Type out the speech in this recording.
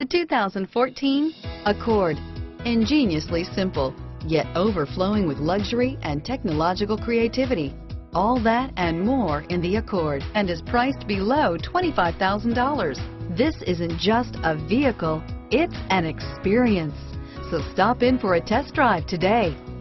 The 2014 Accord. Ingeniously simple, yet overflowing with luxury and technological creativity. All that and more in the Accord, and is priced below $25,000. This isn't just a vehicle, it's an experience. So stop in for a test drive today.